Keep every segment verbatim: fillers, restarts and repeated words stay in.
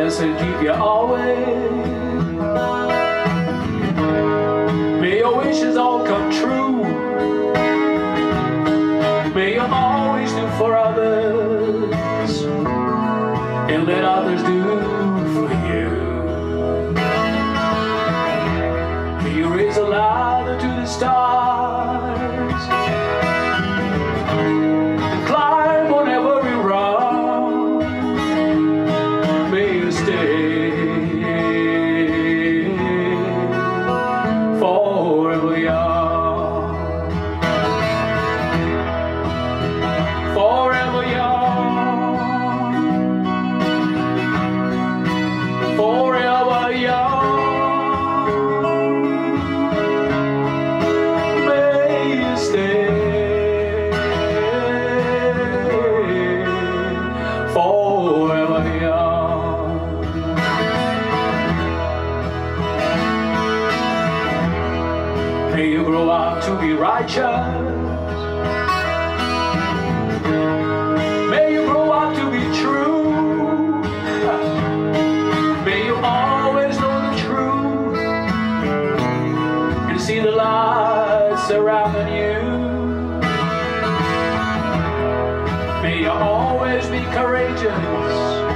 bless and keep you always. May your wishes all come true. May you always do for others and let others do for you. May you raise a ladder to the stars and climb on every rung. May you stay forever young, forever young, forever young. May you stay forever young. May you grow up to be righteous. May you grow up to be true. May you always know the truth and see the light surrounding you. May you always be courageous.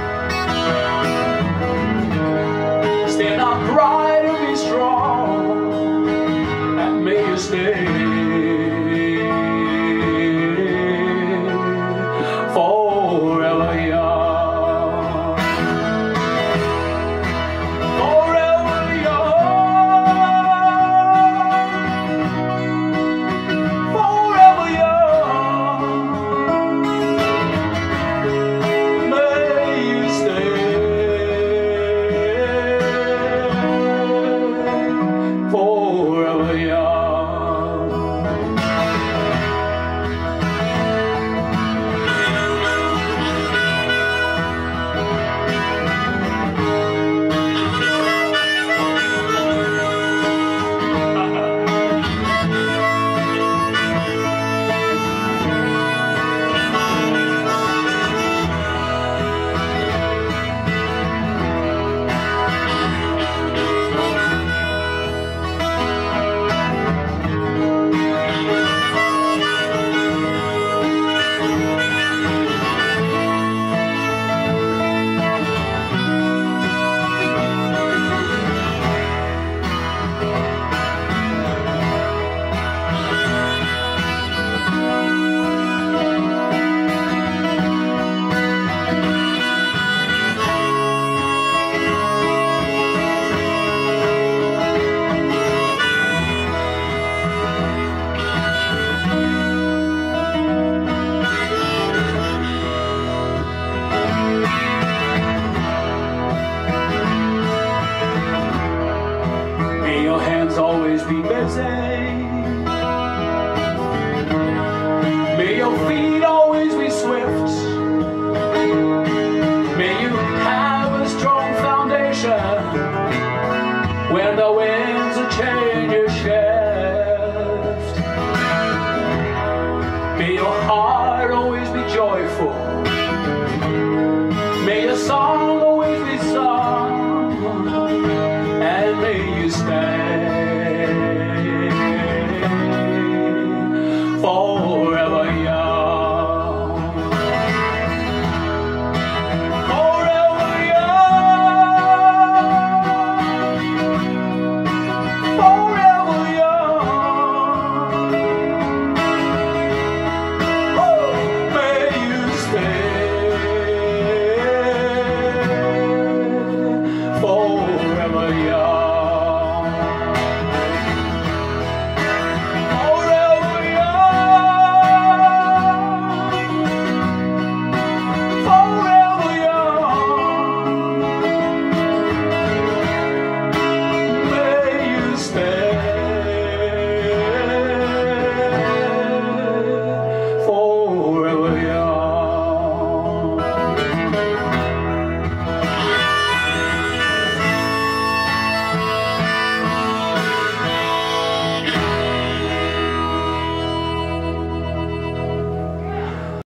Stand upright and be strong. And may you stay forever young, forever young, forever young. May you stay forever young. May your hands always be busy. May your feet always be swift. May you have a strong foundation when the winds of change shift. May your heart always be joyful. May your song